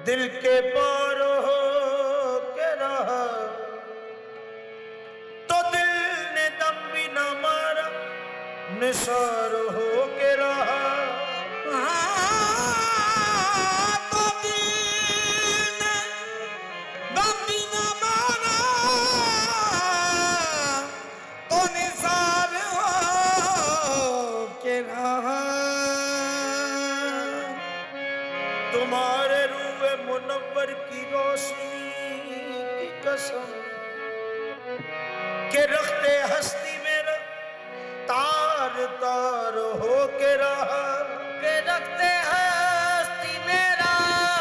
दिल के पार हो के रहा तो दिल ने दम भी न मारा, निसार हो के रहा। तो दिल ने दम भी न मारा तो निसार हो के रहा। तुम्हारे रूए मुनव्वर की रोशनी की कसम के रखते हस्ती मेरा तार तार हो के रहा, के रखते हस्ती मेरा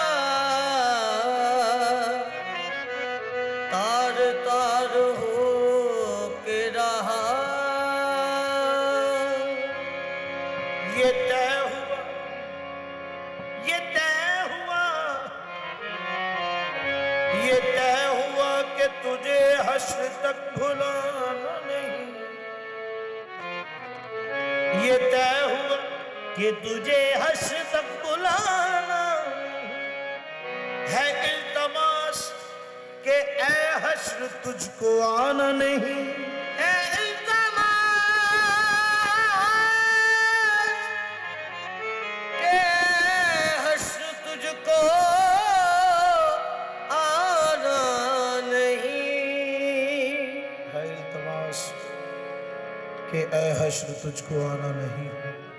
तार तार हो के रहा। ये तय हुआ, ये तय हुआ, ये तय हुआ कि तुझे हश्र तक भुलाना नहीं। ये तय हुआ कि तुझे हश्र तक बुलाना है। इल्तमास के ए हश्र तुझको आना नहीं, है इल्तमास के हश्र तुझको आना नहीं। है इल्तमास के ए हश्र तुझको आना नहीं।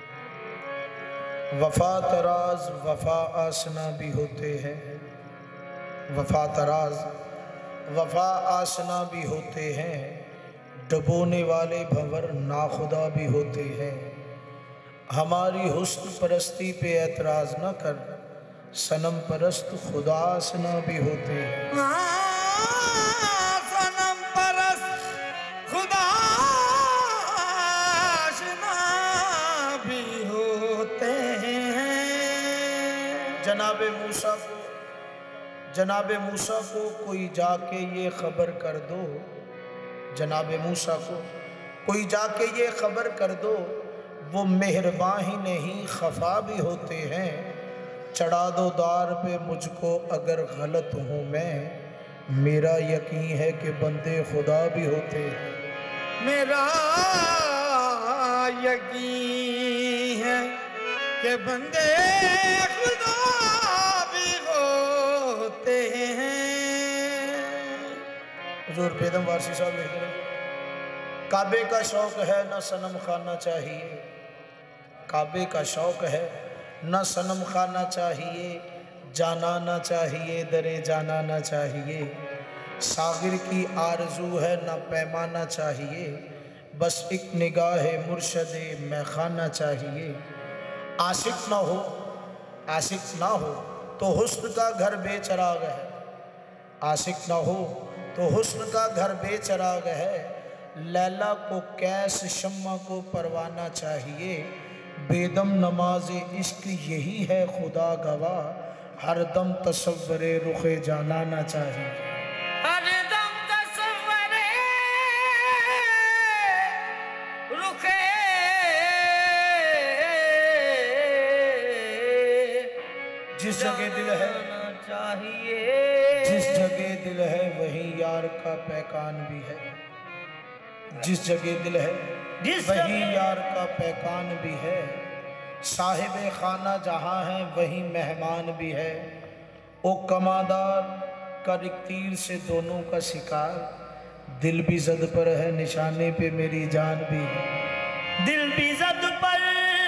वफा तराज वफा आसना भी होते हैं, वफा तराज वफा आसना भी होते हैं। डबोने वाले भंवर नाखुदा भी होते हैं। हमारी हुस्न परस्ती पे एतराज न कर, सनम परस्त खुदा आसना भी होते हैं। सनम परस्त खुदा आशना भी होते हैं। जनाबे मूसा को कोई जाके ये खबर कर दो, जनाबे मूसा को कोई जाके ये खबर कर दो, वो मेहरबान ही नहीं खफा भी होते हैं। चढ़ा दो दार पे मुझको अगर गलत हूँ मैं, मेरा यकीन है कि बंदे खुदा भी होते हैं। मेरा यकीन है कि बंदे खुदा भी होते हैं। हुजूर बेदम वारसी साहब लिख रहे हैं, काबे का शौक है न सनम खाना चाहिए, काबे का शौक है न सनम खाना चाहिए। जाना ना चाहिए दरे जाना ना चाहिए। सागिर की आरजू है न पैमाना चाहिए, बस एक निगाह मुर्शदे मैं खाना चाहिए। आशिक ना हो, आशिक ना हो तो हुस्न का घर बेचराग है, आशिक ना हो तो हुस्न का घर बेचराग है। लैला को कैस शम्मा को परवाना चाहिए, बेदम नमाज इश्क यही है खुदा गवाह। हर दम तसव्वुरे रुखे जाना चाहिए। हर दम तसव्वुरे रुखे जिस जगह दिल है चाहिए, जिस जगह दिल है वहीं यार का पैकान भी है। जिस जगह दिल है वहीं यार का पैकान भी है। साहिब खाना जहाँ है वहीं मेहमान भी है। ओ कमादार कर एक तीर से दोनों का शिकार, दिल भी जद पर है निशाने पे मेरी जान भी है। दिल भी जद पर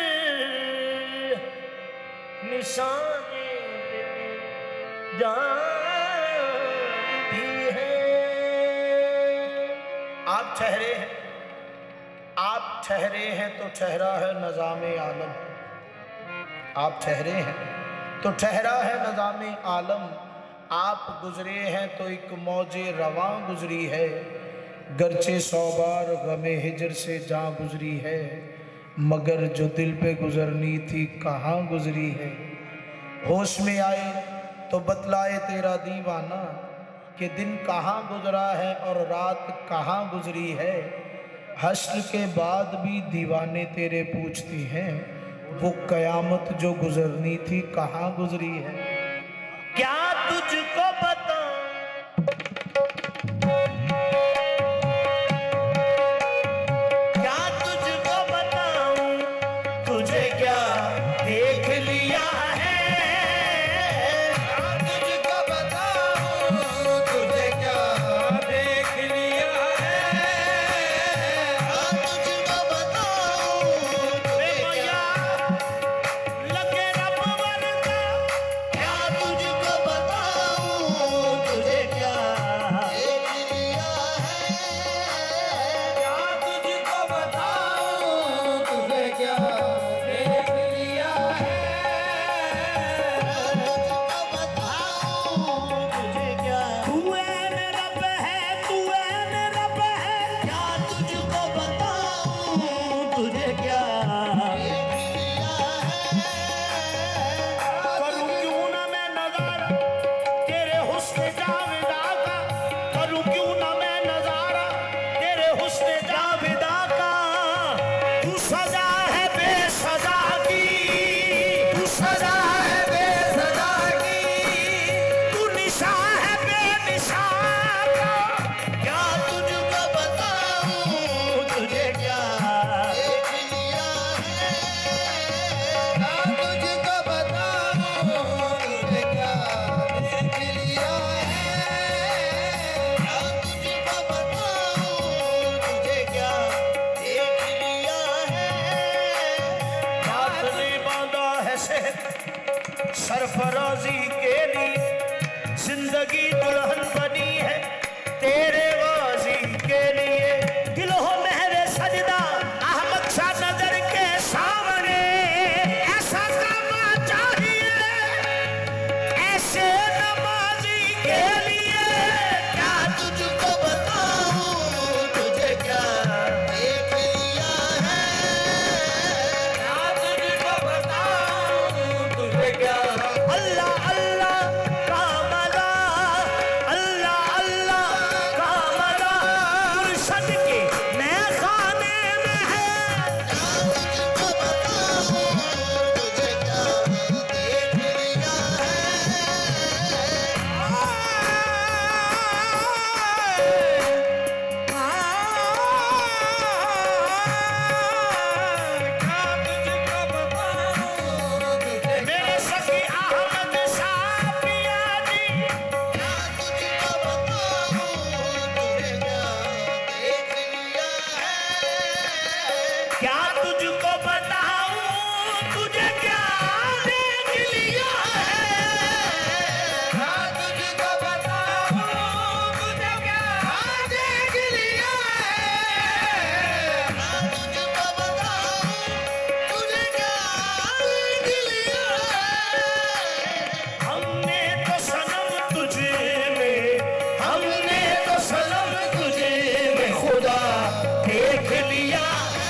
निशाने पे मेरी जान भी है। आप ठहरे हैं, आप ठहरे हैं तो ठहरा है नज़ामे आलम। आप ठहरे हैं तो ठहरा है नज़ामे आलम। आप गुजरे हैं तो एक मौजे रवां गुजरी है। गरचे 100 बार गमे हिजर से जहाँ गुजरी है, मगर जो दिल पे गुजरनी थी कहाँ गुजरी है। होश में आए तो बतलाए तेरा दीवाना कि दिन कहाँ गुजरा है और रात कहाँ गुजरी है। हश्र के बाद भी दीवाने तेरे पूछती हैं, वो कयामत जो गुजरनी थी कहाँ गुजरी है। क्या शहर सरफराजी के लिए जिंदगी दुल्हन बनी है तेरे गाजी के लिए। दिल हो मेरे सजदा अहमद शाह नजर के सामने ऐसा करना चाहिए ऐसे नमाजी के लिए। क्या तुझको बताऊं तुझे क्या देख लिया है, क्या तुझको बताऊं तुझे क्या। अल्लाह अल्लाह का मजा, अल्लाह अल्लाह का मजा मुर्शद के मैं खाने में है। क्या तुझको बताऊं तुझे क्या देख लिया है। मेरे सखी अहमद शाह पिया जी, क्या तुझको बताऊं तुझे क्या देख लिया है। क्या तुझको बताऊं तुझे क्या देख लिया है। क्या तुझको बताऊं तुझे क्या देख लिया है। क्या तुझको बताऊं तुझे क्या देख लिया है। हमने तो सनम तुझे में, हमने तो सनम तुझे में खुदा देख लिया।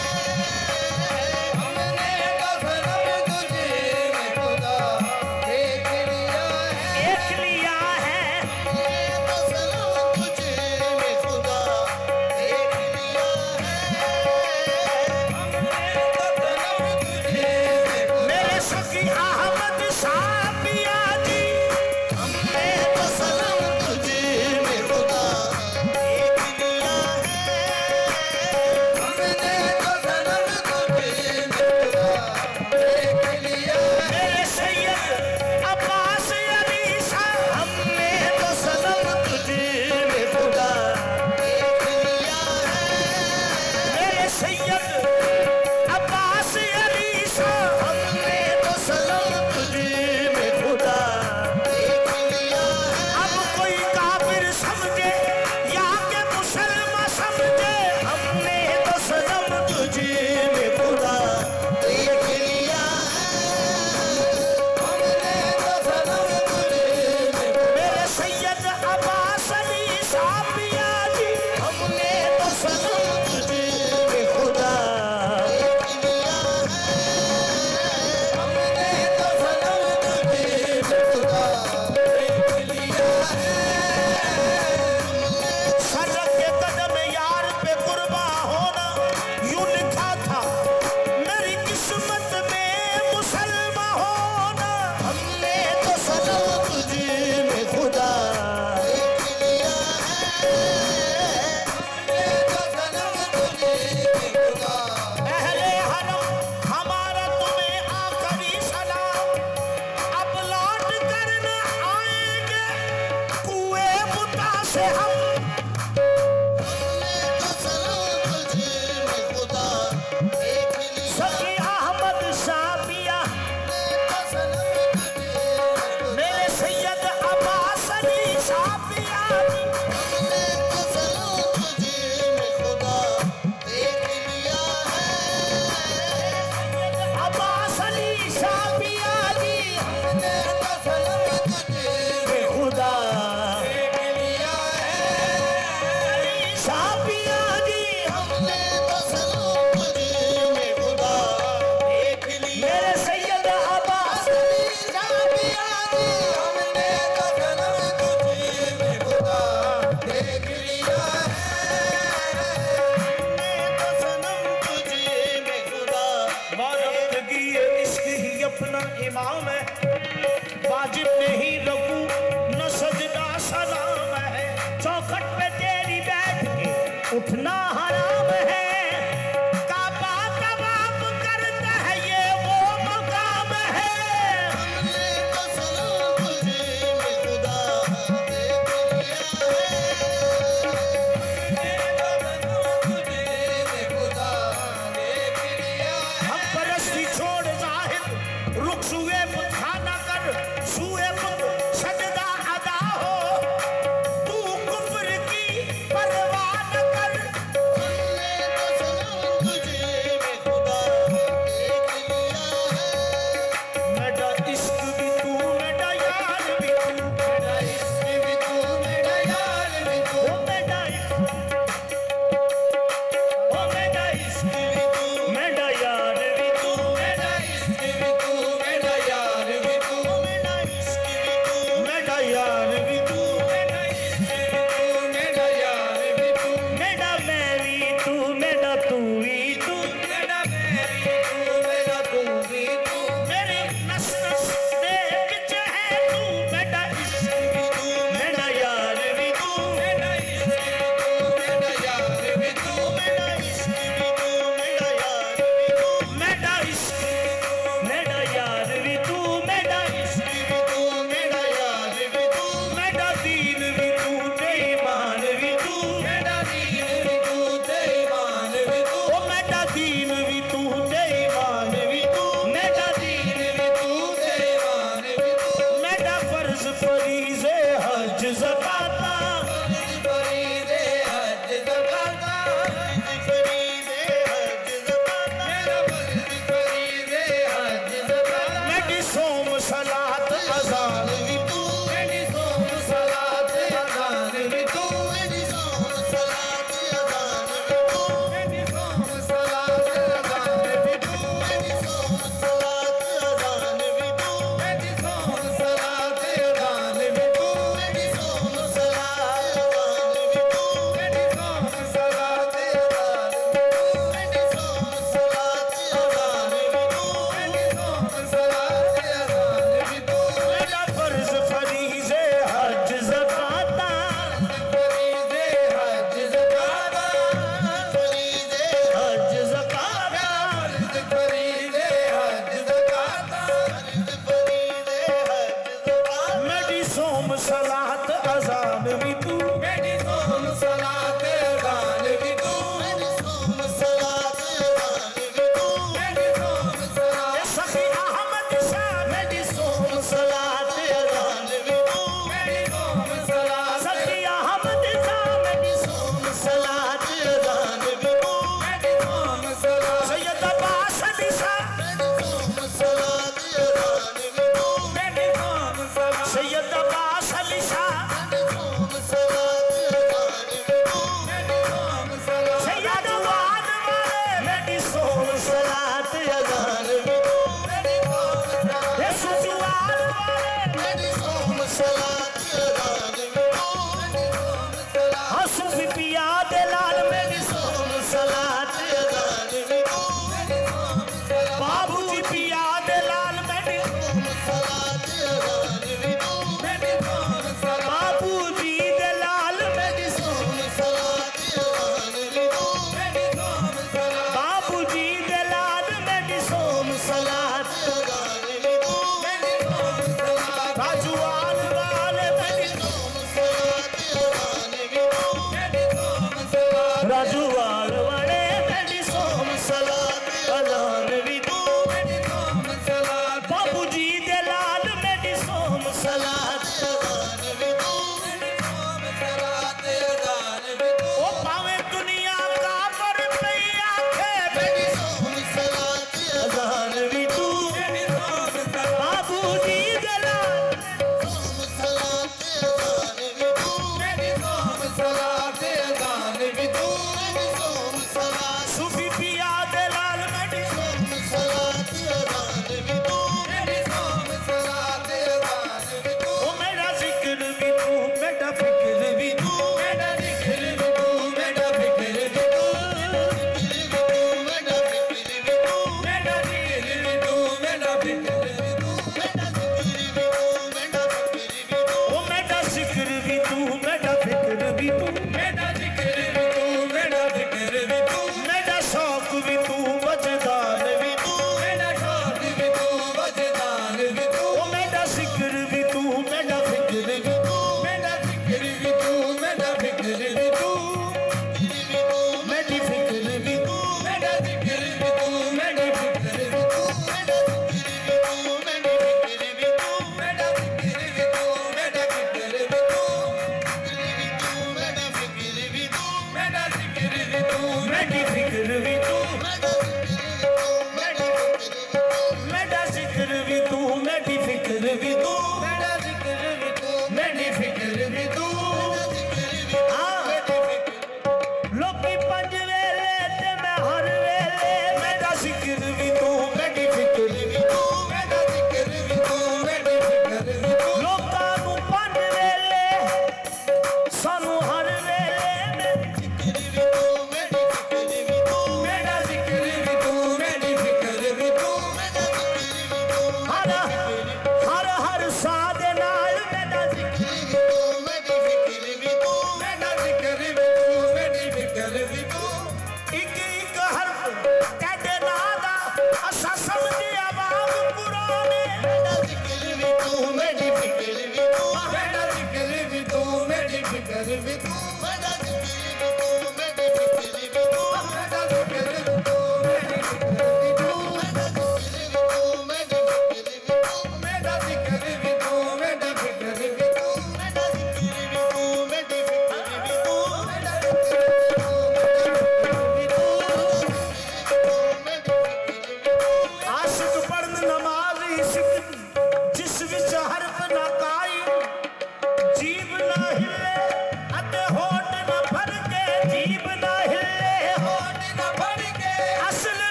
हमने तो सनम तुझे में खुदा देख लिया है। देख लिया है। हमने तो सनम तुझे में खुदा देख लिया है। हमने तो सनम तुझे में खुदा। मेरे सखी अहमद शाह पिया जी, हमने तो सनम तुझे में खुदा देख लिया है। हमने तो सनम तुझे में खुदा देख लिया है। मेरे सैयद अब्बास अली शाह, हमने तो सनम तुझे में खुदा देख लिया है। मेरे सैयद अब्बास अली शाह, हमने तो सनम तुझे में खुदा देख लिया है। अब कोई काफिर समझे या के मुसलमान समझे, हमने तो सनम तुझे में खुदा देख लिया है। हमने तो सनम तुझे में। मेरे सैयद अब्बास अली शाह पिया जी, हमने तो सनम तुझे में खुदा देख लिया है। हमने तो सनम तुझे में खुदा देख लिया है। सड़क के कदम यार पे कुर्बा होना यूं लिखा था मेरी किस्मत में मुसलमान होना। हमने तो सनम तुझे में खुदा देख लिया है। हमने तो सनम तुझे में खुदा। अहले हरम हमारा तुम्हें आखिरी सलाम, अब लौट कर न आएंगे कुएं मुता से हम। हमने तो सनम तुझे में खुदा देख लिया। सखी अहमद शाह पिया, हमने तो सनम तुझे में खुदा। मेरे सैयद अब्बास अली शाह पिया जी, हमने तो सनम तुझे में खुदा देख लिया है। अब्बास अली शाह पिया जी, हमने तो सनम तुझे में खुदा देख लिया है। शाह पिया जी, हमने तो सनम तुझे में खुदा देख लिया। मेरे सैयद अब्बास अली शाह पिया जी, हमने तो सनम तुझे में खुदा देख लिया है। हमने तो सनम तुझे में खुदा। वारफ्तगी इश्क ही अपना इमाम है, वाजिब नहीं रकू न सजदा सलाम है। चौखट पे तेरी बैठ के उठना हराम है। काबा तवाफ करता है ये वो मकाम है। हमने तो सनम तुझे में खुदा देख लिया है। हमने तो सनम तुझे में खुदा देख लिया है। हम परस्ती छोड़ जाहिर रुख हंसू भी पिया दे लाल मेरी सोम सलात बाबू जी पिया दे लाल मेरी बाबू जी दे लाल मेरी सोम बाबू जी दे लाल मेरी सोम सलात राजूआल वाले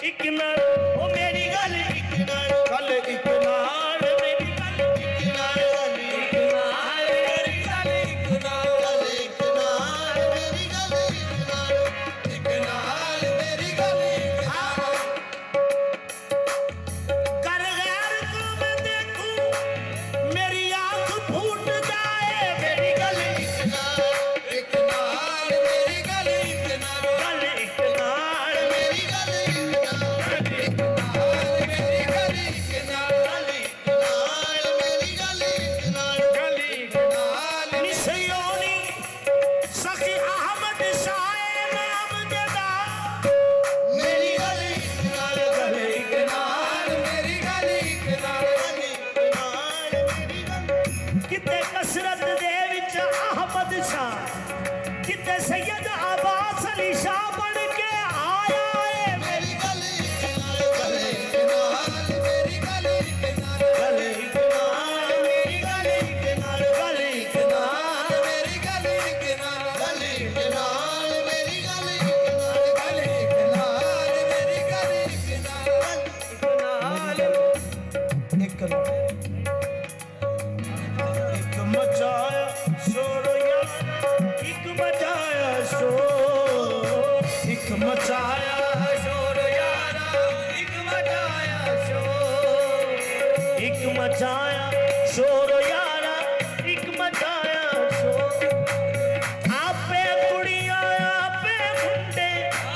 एक नाल ओ मेरी गल एक नाल गल एक नाल मेरी गल एक नाल एक नाल मेरी गल एक नाल एक नाल मेरी गल एक नाल मेरी गल कर गैर को मैं देखूं मेरी आंख फूट जाए मेरी गल एक नाल मेरी गल एक नाल गल एक नाल मेरी गल एक नाल मेरी गल एक नाल मेरी गल एक नाल गल एक नाल निसयोनी सखी अहमद शाह नाम जदा मेरी गल एक नाल मेरी गल एक नाल मेरी गल किते कसरत दे विच अहमद शाह किते सैयद अब्बास अली शाह बन के आया है मेरी गल एक नाल मेरी गल एक नाल गल एक नाल मेरी गल एक नाल गल एक नाल मेरी गल एक नाल गल एक नाल मेरी गल एक नाल मेरी गल एक नाल एक मचाया शोर यार एक मचाया शोर एक मचाया शोर यार एक मचाया शोर एक मचाया शोर यार एक मचाया शोर आपे कुड़ियां आपे मुंडे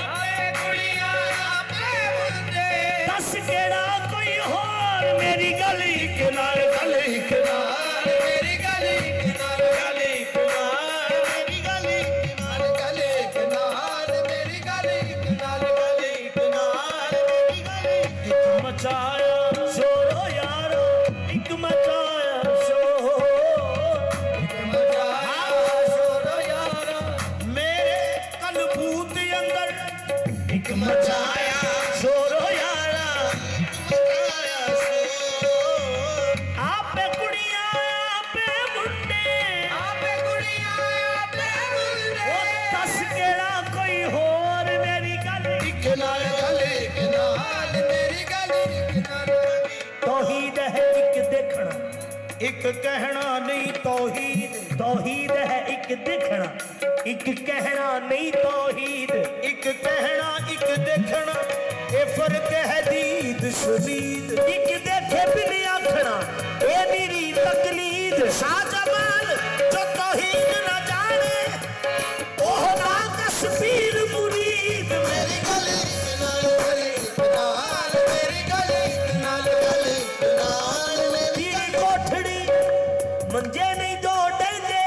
दस केड़ा कोई होर मेरी गली के नाल गली के नाल मेरी गल एक नाल गली के नाल मेरी गल एक नाल गल एक नाल मेरी गल एक नाल गल एक नाल मेरी गल एक एक मचाया शोर यार एक मचाया शोर शोर यार मेरे कलबूत अंदर एक मचाया शोर यार मचाया शोर आपे कुड़ियां आपे मुंडे आपे कुड़ियां आपे मुंडे ओ दस केड़ा कोई होर मेरी गली एक नाल गल एक नाल मेरी गल एक नाल तौहीद है एक देखना एक कहना नहीं तौहीद तौहीद है एक देखना एक कहना नहीं तौहीद एक कहना एक देखना ए फर्क है दीद शदीद एक देखे बिन आखना ए मेरी तकलीद शाहजमाल जो तौहीद न जाने ओह ना कश्मीर मुरीद मेरी गली नाल मेरी गली नाल मेरी तेरी कोठड़ी मंजे नहीं दो डेंगे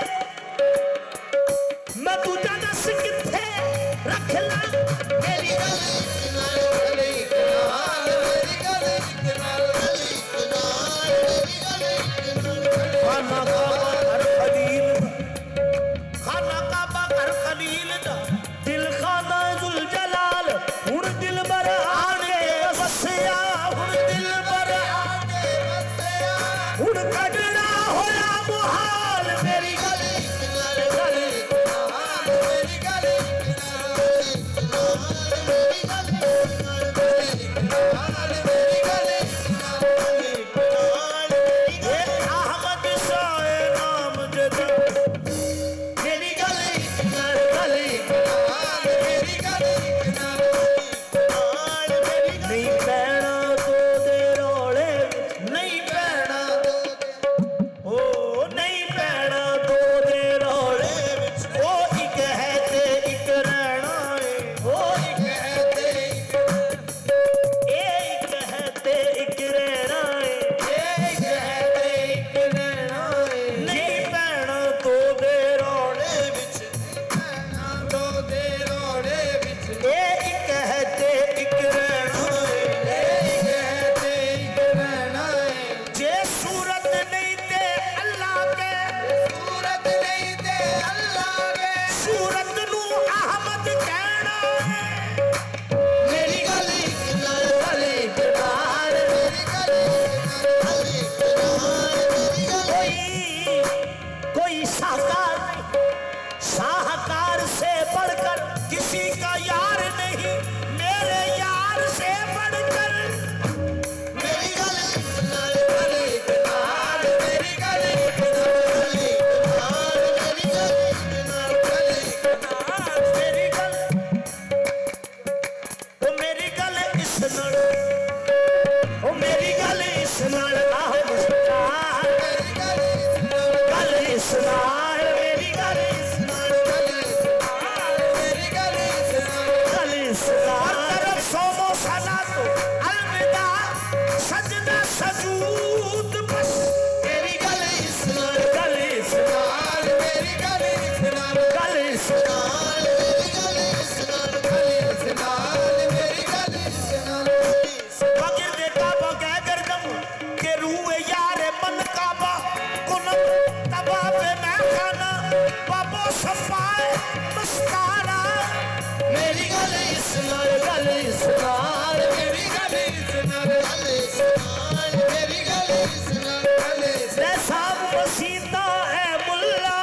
मैं तुझा दस किथे रख ला मेरी गली नाल मेरी गली नाल खाना खावा हर खलील इस नाल गल इस नाल मेरी गल इस नाल मेरी गल इस नाल ले साहब मसीता है मुल्ला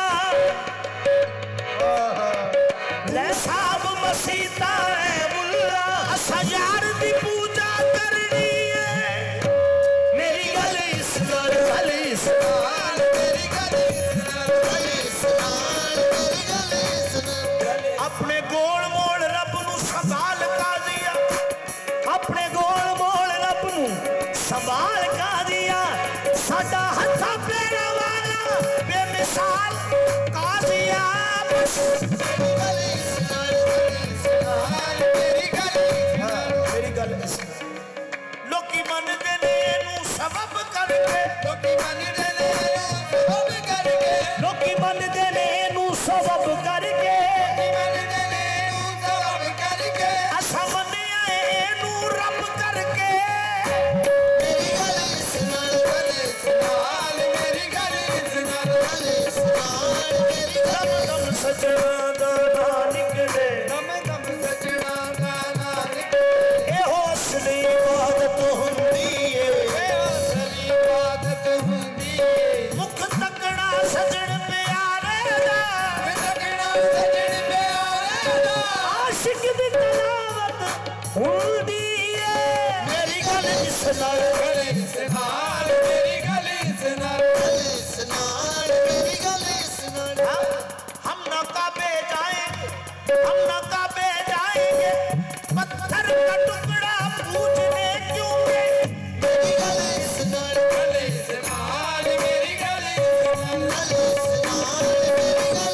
ले साहब मसीता है मुल्ला हजार दी पूजा करनी है मेरी गल इस नाल गल इस नाल मेरी गल इस नाल मेरी गल इस नाल अपने गोल मोल रब नू संभाल का दिया अपने गोल मोल रब नू संभाल का दिया साडा हथा पैरा वाला बेमिसाल का दिया बस मेरी गल इस नाल मेरी गल मेरी गल इस लोकी मनदे ने नू सबब करके लोकी मनदे ने सबब करके लोकी मनदे ने नू सबब करके मनदे ने नू सबब करके असा मन्निया एनू रब करके मेरी गल इस नाल मेरी गल इस नाल मेरी गल दम सजना दा ना निकले दम सजना दा ना निकले ए हो असली इबादत हुंदी ए असली इबादत हुंदी मुख तकड़ा सजण प्यारे दा तकड़ा सजण प्यारे दा आशिक दी तलावत हुंदी ए मेरी गल इस नाल मेरी गल इस नाल मेरी गल इस नाल हम न काबे जाएंगे हम न काबे जाएंगे पत्थर का टुकड़ा पूजने क्यों गए मेरी गल इस नाल मेरी गल इस नाल मेरी गल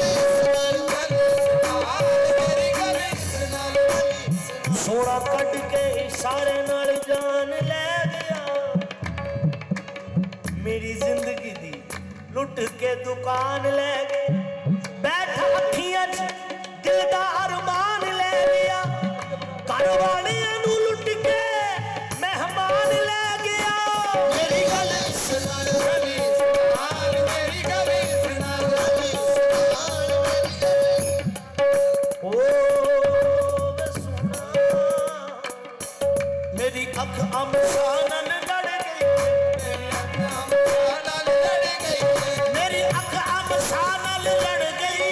इस नाल सोना कट के इशारे नाल जान ले गया मेरी जिंदगी दी लुट के दुकान ले गए बैठा अखियां च दिल दा अरमान ले लिया घर वालियां नू लुट के मेहमान ले गया मेरी गल इस नाल मेरी गल इस नाल ओ वे सुना मेरी अख अमसानन लड़ गई मेरी अख अमसानन लड़ गई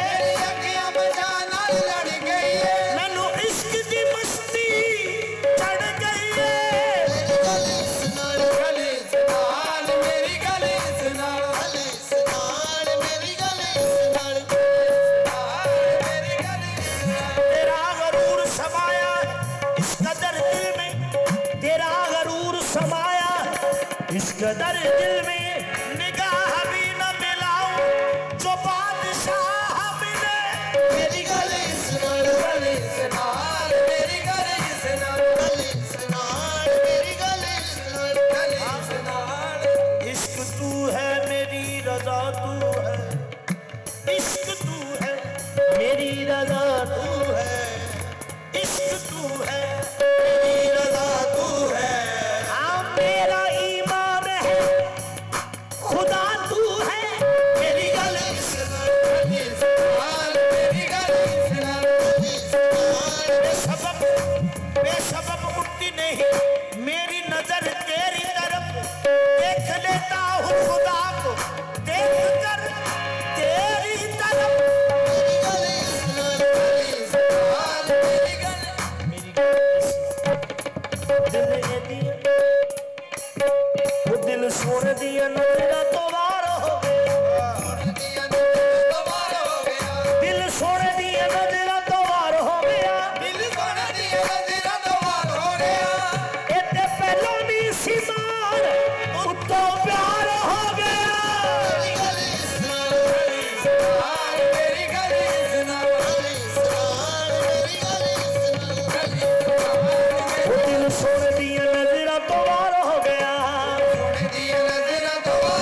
मैनू इश्क दी मस्ती चढ़ गई मेरी गल इस नाल तेरा गरूर समाया इस कदर दिल में तेरा गरूर समाया इस कदर दिल में निगाह भी न मिलाऊं जो बादशाह मिले मेरी गल इस नाल मेरी गल इस नाल मेरी गल इस नाल इश्क तू है मेरी रजा तू है इश्क तू है मेरी रजा तू है इश्क तू है मेरी रजा तू है हाँ मेरा ईमान है खुदा तू है मेरी गल इस नाल मेरी गल इस नाल बेसबब उठती नहीं मेरी नजर तेरी तरफ देख लेता हूँ खुदा को देख कर तेरी तरफ मेरी गल इस नाल मेरी गल दिल ये दिया वो दिल सोने दिया नजरा तो वार हो गया दिल सोने दिया नजरा तो वार हो गया इतने पहलो नहीं सी मार उत्तों प्यार हो गया मेरी गल इस नाल वो दिल सोने दिया नजरा तो वार हो गया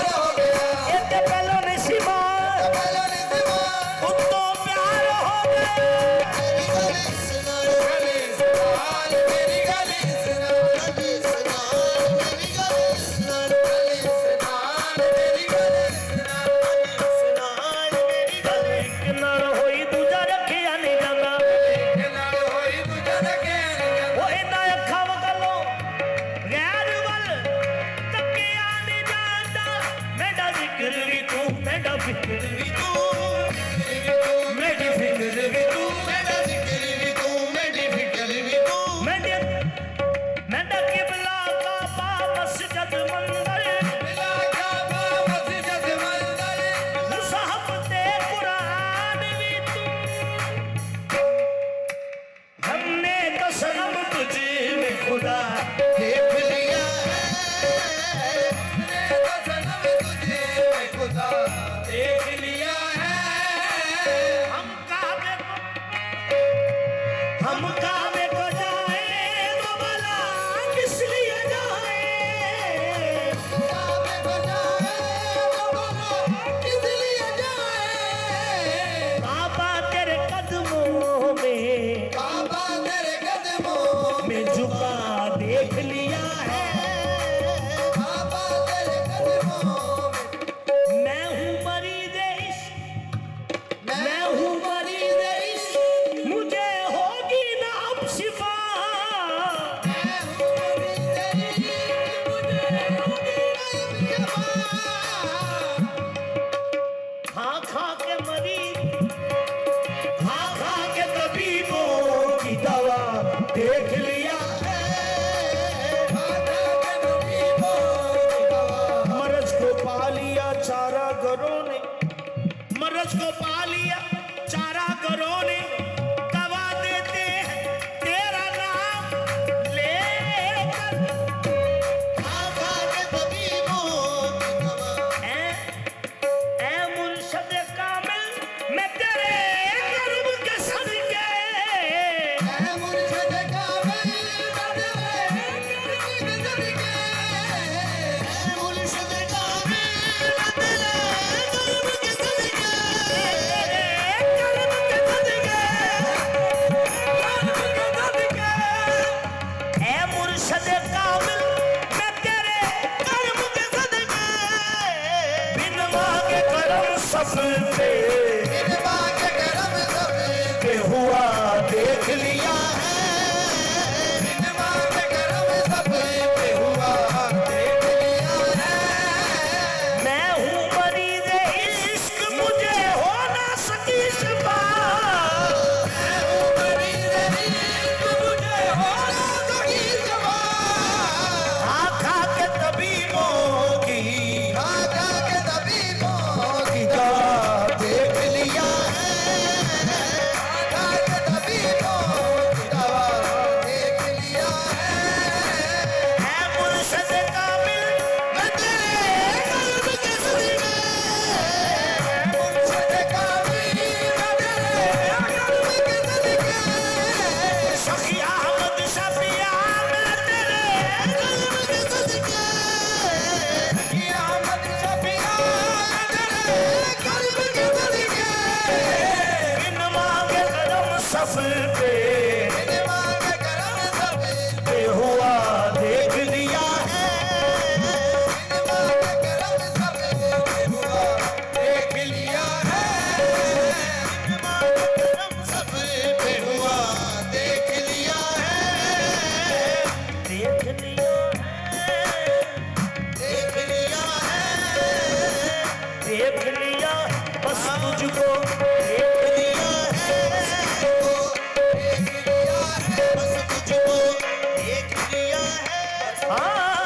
सब पे, इनवा के करम सब पे हुआ देख लिया है, इनवा के करम सब पे हुआ देख लिया है। मैं हूँ मरीज़ इश्क मुझे हो ना सकी शिफा, मैं हूँ मरीज़ इश्क मुझे हो ना सकी शिफा, खा खा के तबीबों की, खा खा के तबीबों की दवा देख लिया है, खा के तबीबों की दवा देख लिया है। मुर्शिद कामिल मैं तेरे कल्ब के सुई में, मुर्शिद कामिल मैं तेरे कल्ब के सदके, सखी अहमद शफिया मैं तेरे कल्ब के सदके, ये अहमद शफिया तेरे कल्ब के सदके, बिन मांगे करम सब पे, इनवा के करम सब पे हुआ देख लिया है, इनवा के करम सब पे हुआ देख लिया है। इनवा के करम सब पे हुआ देख लिया है। देख लिया है, देख लिया है, देख लिया बस तुझको देख लिया है, देख लिया है, बस तुझको देख लिया है।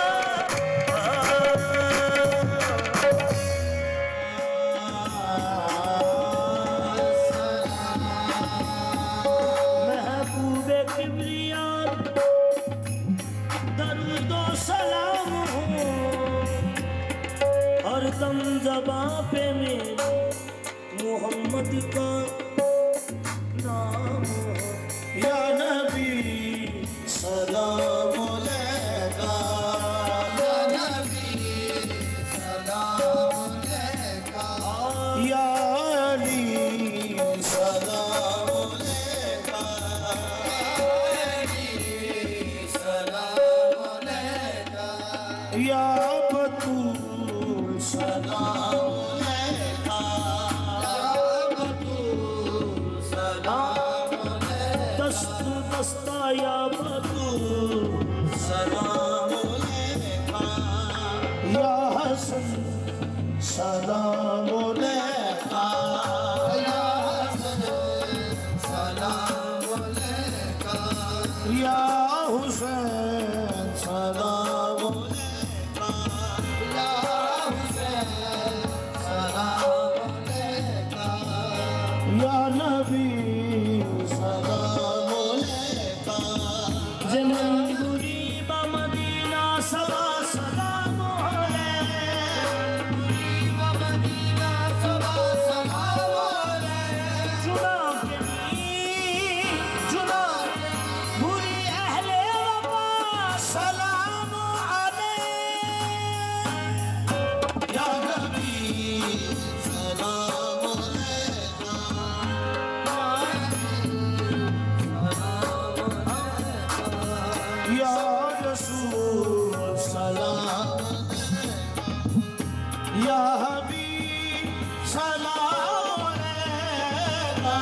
महबूबे किबरिया दरूदो सलाम हो, हर दम ज़बां पे मेरे मोहम्मद का नाम हो। या नबी सलाम अलैका, या नबी सलाम अलैका, या अली सलाम अलैका, सलाम अलैका, या बतूल सलाम अलैका, सलाम अलैका, दस्त दस्ता या बतूल सलाम अलैका, या हसन सलाम अलैका, या हसन सलाम अलैका, या हुसैन सलाम अलैका, या हुसैन सलाम अलैका, या नबी सलाम अलैका, ज़िंदगी बा मदीना सवा सलाम अलैका, मदीना सवा सलाम अलैका, चुना बुरी अहले वफा सलाम अलैका, या नबी सलाम अलैका, या रसूल सलाम अलैका, या हबीब सलाम अलैका,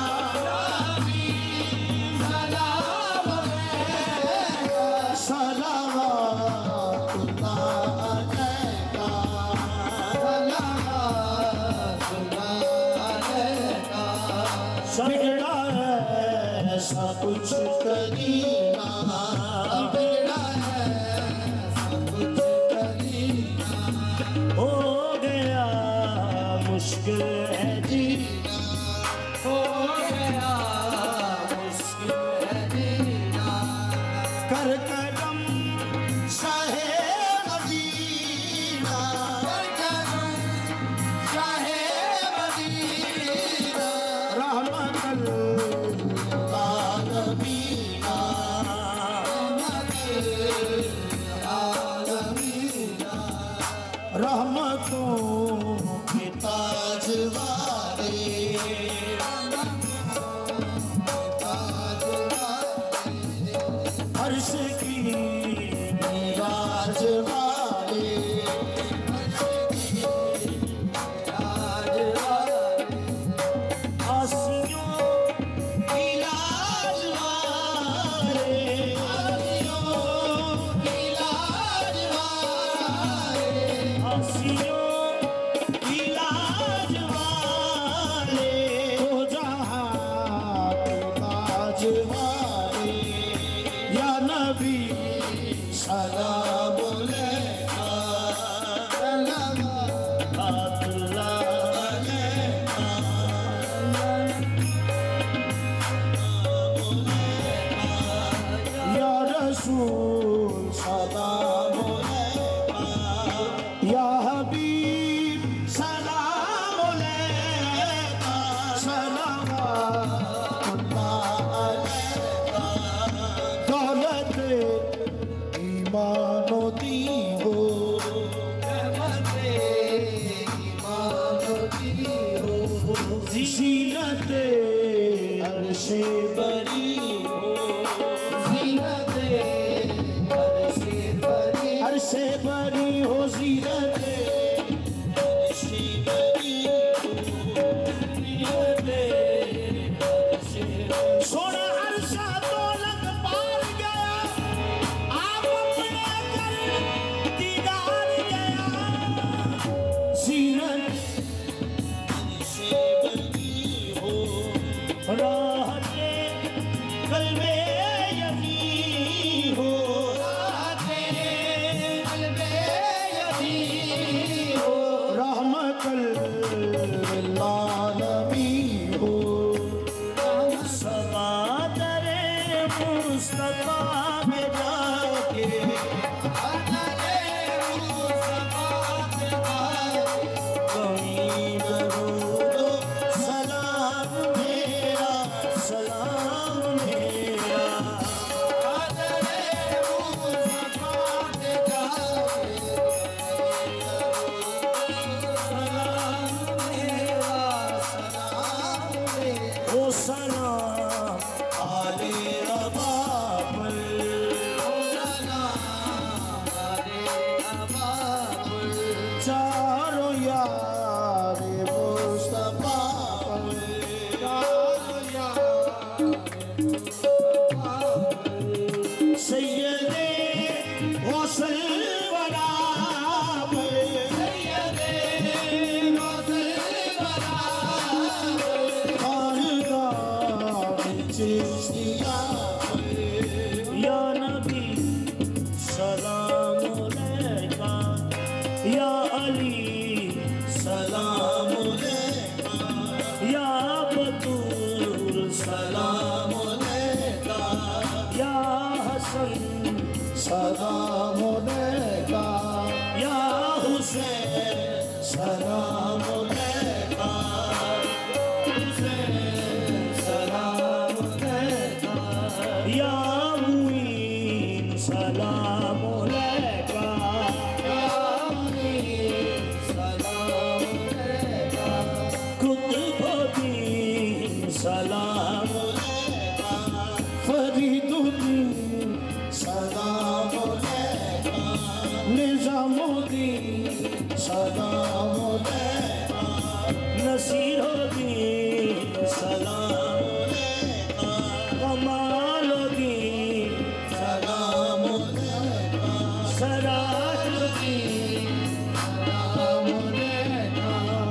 सलाम अलैका, सलावतुल्लाह अलैका, बिगड़ा ऐसा कुछ करीना, हो गया मुश्किल है जीना, हो गया मुश्किल है जीना, कर कदम शाहे मदीना, शाहे मदीना, रहमतल आलमीना, रहमतों के ताज वाले, अर्श की राज वाले, नबी सलाम अलैका या रसूल सलाम अलैका या हबीब सलाम अलैका सलावतुल्लाह अलैका दौलत ईमानो दी हो जीनत अर्शे बरी हो जीनत अर्शे बरी हो जीनत अर्शे बरी हो सोना अर्शा दौलत पार गया आप अपने कर दीदार गया जीनत राहते कल्बे यकी हो राहते कल्बे यकी हो रहमतुल आलमीन हो सवादरे मुस्तफा में जाके या नबी सलाम अलैका या अली सलाम अलैका या बतूल सलाम अलैका या हसन सलाम अलैका या हुसैन सलाम अलैका या मुईन सलाम अलैका या मुईन सलाम अलैका कुतुबुद्दीन सलाम अलैका फरीदुद्दीन सलाम अलैका निजामुद्दीन सलाम अलैका नसीरुद्दीन सलाम अलैका कमालुद्दीन सलाम अलैका सराजुद्दीन सलाम अलैका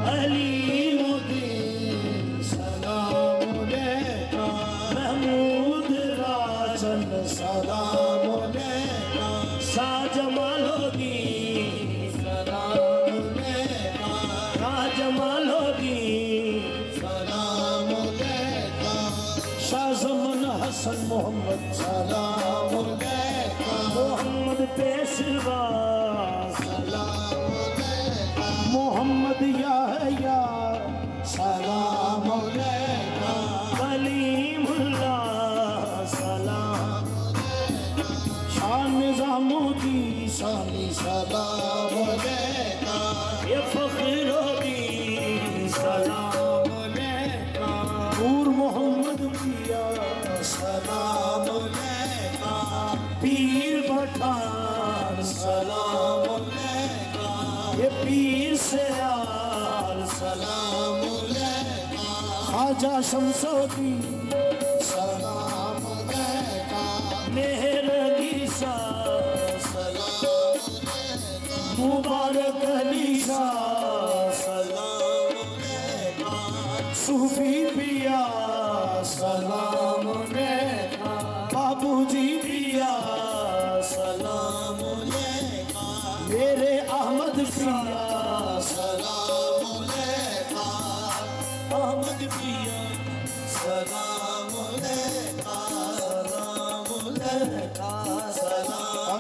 अलीमुद्दीन सलाम अलैका महमूद राजन सलाम अलैका शाहजमालुद्दीन सलाम अलैका राजमालुद्दीन सलाम अलैका शाहजमान हसन मोहम्मद सलाम अलैका मोहम्मद पेशवा सलाम अलैका मोहम्मद याहया सलाम अलैका कलीमुल्लाह सलाम अलैका शाह निजामुद्दीन शानी सलाम अलैका ये फखरुद्दीन सलाम अलैका नूर मोहम्मद पिया सलाम अलैका पीर पठान सलाम अलैका ये पीर से यार सलाम अलैका ख्वाजा शमसुद्दीन सलाम अलैका मेहर अली शाह सलाम अलैका मुबारक अली शाह सलाम अलैका सूफी पिया सलाम अलैका बाबूजी पिया सलाम अलैका, मेरे अहमद पिया सलाम अलैका, अहमद पिया सलाम अलैका, सलाम अलैका, सलाम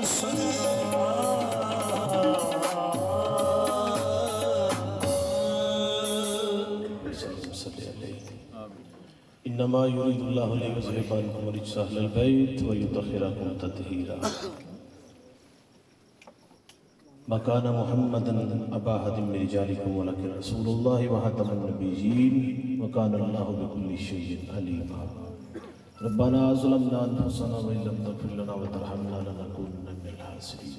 इन्नमा युरिदुल्लाहु लियुज़हिबा अन्कुम रिज्सा अहलल बैत व युतहिरकुम तत्हीरा। मकाना मुहम्मदन अबा अहदिम मिन रिजालिकुम वलकिन रसूलुल्लाहि व खातमुन नबिय्यीन व काना अल्लाहु बिकुल्लि शैइन अलीमा। रब्बना ज़लमना अनफुसना व इल्लम तग़फिर लना व तरहमना लनकुनन्ना मिनल खासिरीन।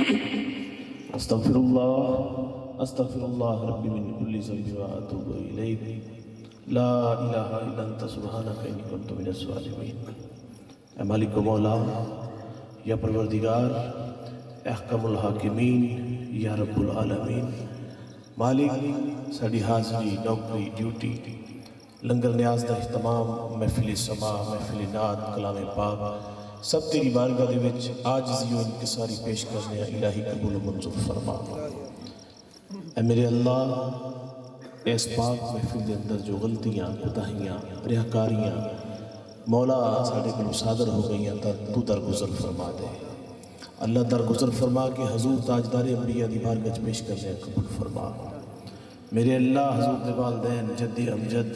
अस्तग़फिरुल्लाह रब्बी मिन कुल्लि ज़ंबिन व अतूबु इलैहि। ला इलाहा इल्ला अंता सुब्हानका इन्नी कुन्तु मिनज़ ज़ालिमीन। ऐ मालिक व मौला, या परवरदिगार, अहकमुल हाकिमीन, या रब्बुल आलमीन। मालिक, साड़ी हाज़री, नौकरी, ड्यूटी, लंगर न्याज दा इख्तिताम, महफिल समा, महफिल नात, कलाम पाक, सब तेरी बारगाह दे विच आजिज़ी व इंकिसारी पेश करने इलाही कबूल मंजूर फरमा। ऐ मेरे अल्लाह, इस पाक महफिल के अंदर जो गलतियाँ, कोताहियाँ, रियाकारियाँ मौला साढ़े को सादर हो गई तू दरगुजर फरमा दे। अल्लाह दरगुजर फरमा के हजूर ताजदार अंबिया दी बारगाह च पेश करने कबूल फरमा। मेरे अल्लाह हजूर दे वालिदैन जद्दी अमजद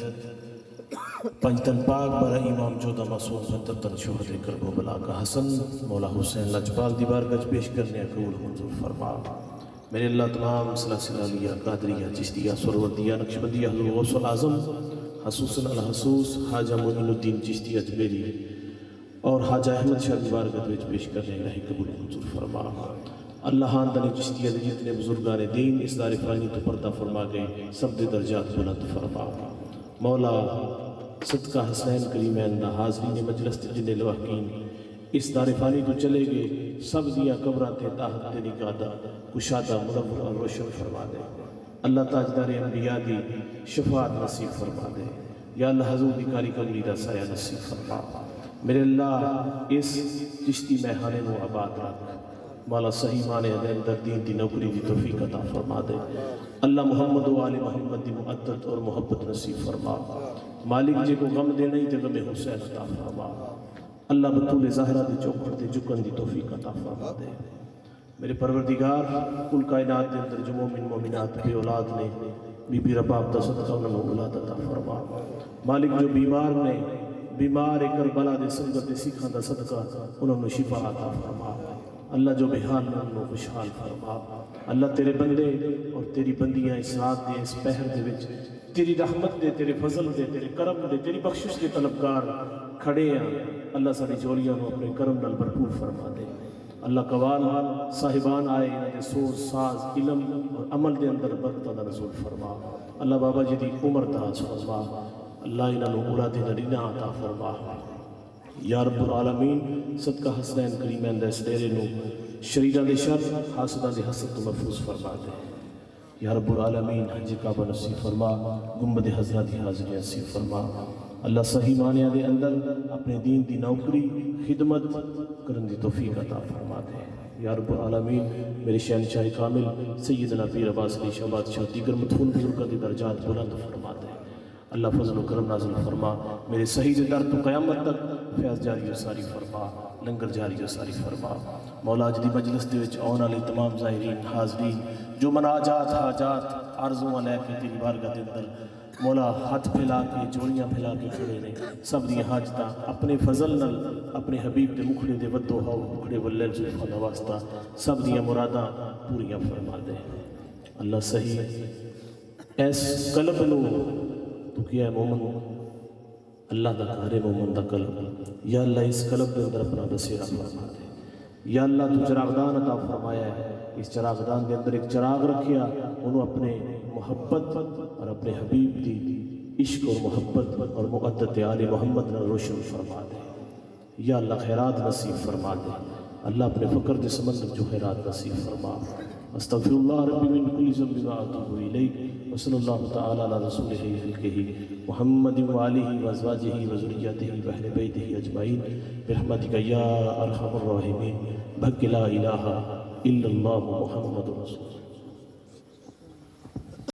पंजतन पाक बरा इमाम जोधा मासूम सत्तन शुहदे करबो बला का हसन मौला हुसैन लजपाल दी बारगाह च पेश करने कबूल मंजूर फरमा। मेरे अल्लाह तमाम सिलसिला कादरिया चिश्तिया सुरवतिया नक्शबंदिया गौसुल आज़म हसूसन अल हसूस हाजा मोइनुद्दीन चिश्ती अजमेरी और हाजा अहमद शाह की बारगाह में पेश करने इलाही कबूल मंजूर फरमा। अल्लाह खानदानी चिश्तिया के जितने बुजुर्गान दीन इस दार फ़ानी तो पर्दा फरमा गए, सब दे दर्जात बुलंद फरमा। मौला सदका हसनैन करीमैन दा हाज़रीन मजलिस जिन्ने लवाकीन इस दार फ़ानी तो चले गए, सब दियाँ कब्रां ते ताहत ते निगादा कुशादा मुनव्वर और रोशन फरमा दे। अल्लाह ताजदार अंबिया दी शफाअत नसीब फरमा दे। या अल्लाह हजूर दी कारी कमली दा साया नसीब फरमा। मेरे अल्लाह इस चिश्ती महखाने को आबाद रख। मौला सही माने दे अंदर दीन दी नौकरी दी तौफीक अता फरमा दे। अल्लाह मोहम्मद व आले मोहम्मद दी मुअद्दत और मोहब्बत नसीब फरमा। मालिक जी को गम देना ही ते गम हुसैन अता फरमा। अल्लाह बतूल ज़हरा दे चौखट ते झुकन दी तौफीक अता फरमा दे। मेरे परवरदिगार, कुल कायनात के अंदर जो मोमिन मोमिनात के औलाद ने बीबी रबाब दा सदका उन्होंने औलाद अता फरमा। मालिक जो बीमार ने बीमार करबला दे संगत दे सिखां दा सदका उन्होंने शिफा अता फरमा। अल्लाह जो बेहाल ने उन्होंने खुशहाल फरमा। अल्लाह तेरे बंदे और तेरी बंदियां इस रात दे इस पहर दे विच तेरी रहमत दे, तेरे फजल दे, तेरे करम दे, तेरी बख्शिश के तलबगार खड़े हैं। अल्लाह साडी झोलियां को अपने करम नाल भरपूर फरमा दे। अल्लाह कवाल साहिबान आए इन्हें सोच साज इलम और अमल के अंदर बरकत का नज़ूल फरमा। अल्लाह बाबा जी की उम्र दराज फरमा। अल्लाह इन्होंने औलाद नरीना अता फरमा। या रब्बुल आलमीन, सदका हसनैन करीमैन दे इस डेरे नूं शरीरां दे शर हासदां दे हसद तो महफूज फरमा दे। या रब्बुल आलमीन, हज काबा नसीब फरमा। गुंबद हज़रा दी हाज़री नसीब फरमा। अल्लाह सही मानिया दे अंदर अपने दीन की नौकरी खिदमत करने की तौफीक अता फरमा दे। या रब्बुल आलमीन, मेरे शहनशाह कामिल सैयदना पीर अब्बास अली शाह बादशाह दीगर मदफून बुजुर्गों के दर्जात बुलंद फरमा दे। अल्लाह फजल व करम नाज़िल फरमा। मेरे सही दे दर तो क़यामत तक फैज़ जारी व सारी फरमा, लंगर जारी व सारी फरमा। मौला अज दी मजलिस दे विच आने वाले तमाम ज़ाहिरीन हाज़रीन जो मनाजात हाजात आरज़ुआं लैके तेरी बारगाह दे अंदर मौला हाथ फैला के जोड़ियाँ फैला के खड़े ने, सब दी हाजत अपने फजल नल अपने हबीब के मुखड़े दे वदो हाउ मुखड़े वल्ले जुल्फा दा वास्ता सब दियाँ मुरादां पूरियां फरमा दे। अल्लाह सही इस कल्ब नूं तू क्या मोमन अल्लाह दा घर मोमन दा कल्ब। या अल्लाह इस कल्ब के अंदर अपना बसेरा फरमा दे। या अल्लाह तू चिरागदान अता फरमाया है, इस चिरागदान के अंदर एक चिराग रखिया, उन्होंने अपने मोहब्बत और अपने हबीब की इश्क और मोहब्बत और मुअद्दत आले मोहम्मद ने रोशन फरमा दे। या अल्लाह खैरात नसीब फरमा दे। अल्लाह अपने फ़क्र के समंदर जो खैरात नसीब फरमा। अस्तगफिरुल्लाह रब्बी मिन कुल्लि ज़ंबिन व अतूबु इलैहि व सल्लल्लाहु तआला अला रसूलिहि खल्क़िहि मुहम्मदिन व आलिहि व अज़वाजिहि व ज़ुर्रिय्यतिहि व अहलि बैतिहि अजमईन बिरहमतिका या अरहमर राहिमीन। भक्क ला इलाहा इल्लल्लाहु मुहम्मदुर रसूलुल्लाह।